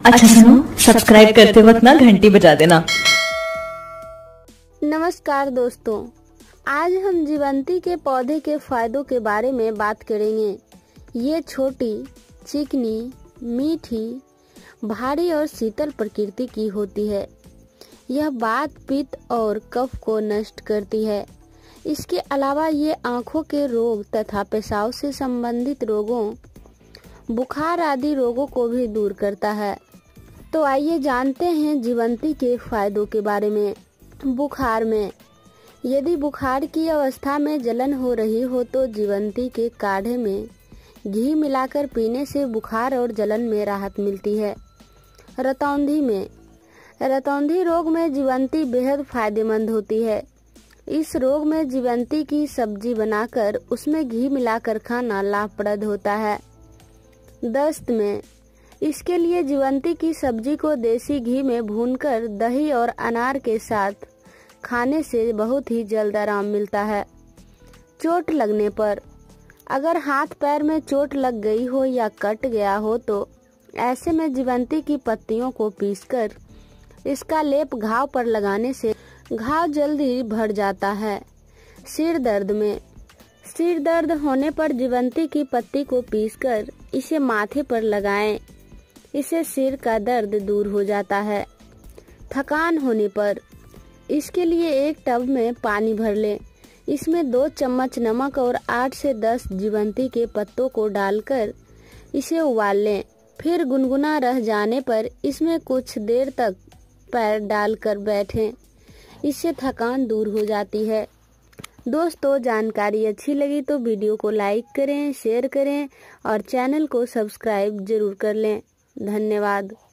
अच्छा सुनो, सब्सक्राइब करते वक्त ना घंटी बजा देना। नमस्कार दोस्तों, आज हम जीवंती के पौधे के फायदों के बारे में बात करेंगे। ये छोटी, चिकनी, मीठी, भारी और शीतल प्रकृति की होती है। यह वात, पित्त और कफ को नष्ट करती है। इसके अलावा ये आँखों के रोग तथा पेशाब से संबंधित रोगों, बुखार आदि रोगों को भी दूर करता है। तो आइए जानते हैं जीवंती के फायदों के बारे में। बुखार में, यदि बुखार की अवस्था में जलन हो रही हो तो जीवंती के काढ़े में घी मिलाकर पीने से बुखार और जलन में राहत मिलती है। रतौंधी में, रतौंधी रोग में जीवंती बेहद फायदेमंद होती है। इस रोग में जीवंती की सब्जी बनाकर उसमें घी मिलाकर खाना लाभप्रद होता है। दस्त में, इसके लिए जीवंती की सब्जी को देसी घी में भूनकर दही और अनार के साथ खाने से बहुत ही जल्द आराम मिलता है। चोट लगने पर, अगर हाथ पैर में चोट लग गई हो या कट गया हो तो ऐसे में जीवंती की पत्तियों को पीसकर इसका लेप घाव पर लगाने से घाव जल्दी भर जाता है। सिर दर्द में, सिर दर्द होने पर जीवंती की पत्ती को पीसकर इसे माथे पर लगाएं। इससे सिर का दर्द दूर हो जाता है। थकान होने पर, इसके लिए एक टब में पानी भर लें। इसमें 2 चम्मच नमक और 8 से 10 जीवंती के पत्तों को डालकर इसे उबाल लें। फिर गुनगुना रह जाने पर इसमें कुछ देर तक पैर डालकर बैठें। इससे थकान दूर हो जाती है। दोस्तों, जानकारी अच्छी लगी तो वीडियो को लाइक करें, शेयर करें और चैनल को सब्सक्राइब जरूर कर लें। धन्यवाद।